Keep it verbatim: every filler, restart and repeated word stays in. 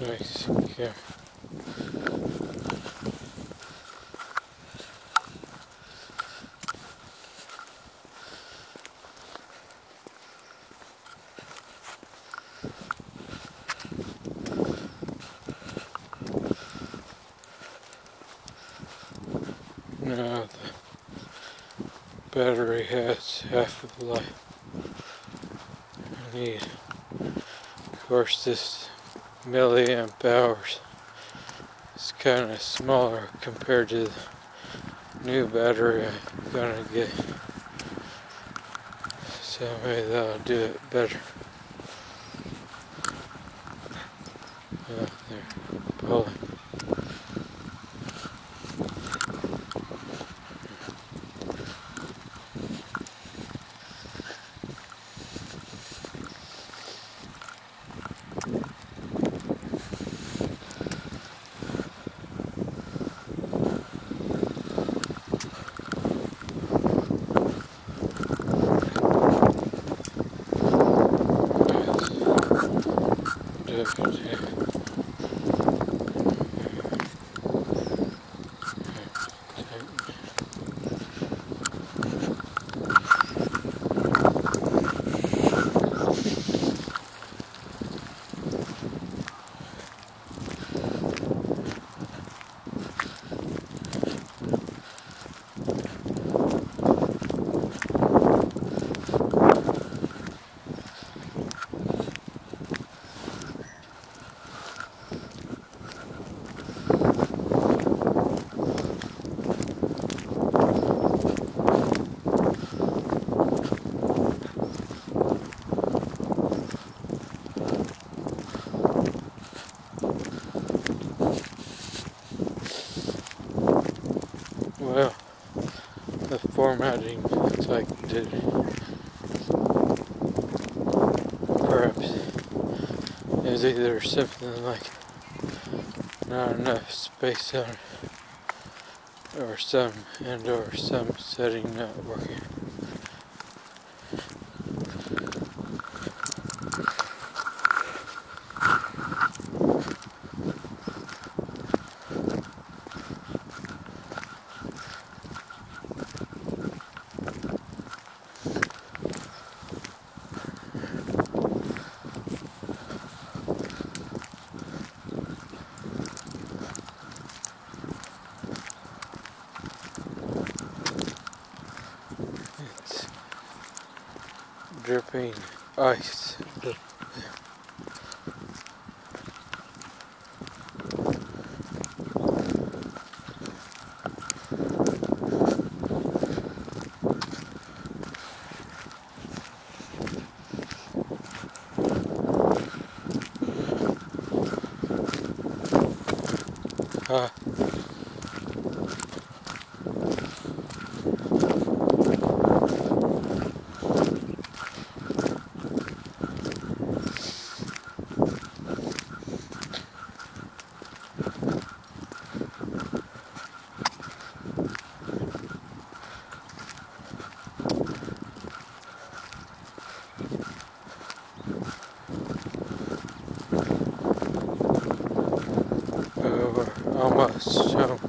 Nice. Yeah. Now the battery has half of life. I need, of course, this milliamp hours. It's kind of smaller compared to the new battery I'm gonna get. So maybe that'll do it better. Oh, there, pulling. Well, the formatting looks like it did. Perhaps it was either something like not enough space on it, or some and or some setting not working. Dripping ice. Ah. Almost home.